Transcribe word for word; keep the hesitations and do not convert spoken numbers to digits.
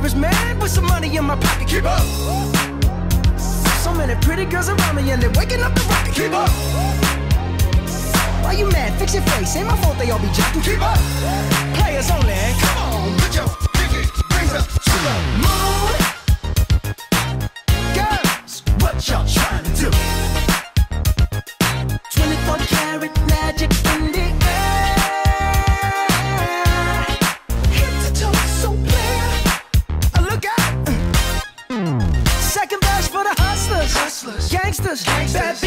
dangerous man with some money in my pocket. Keep up. So many pretty girls around me and they're waking up the rocket. Keep up. Why you mad? Fix your face. Ain't my fault they all be jacking. Keep up. Players only. Come on, put your pinky rings up to the moon. Girls, what y'all trying to do? twenty-four karat magic in the air. Head to toe, so clear. Look out. Second verse for the hustlers, hustlers, gangsters, gangsters. Bad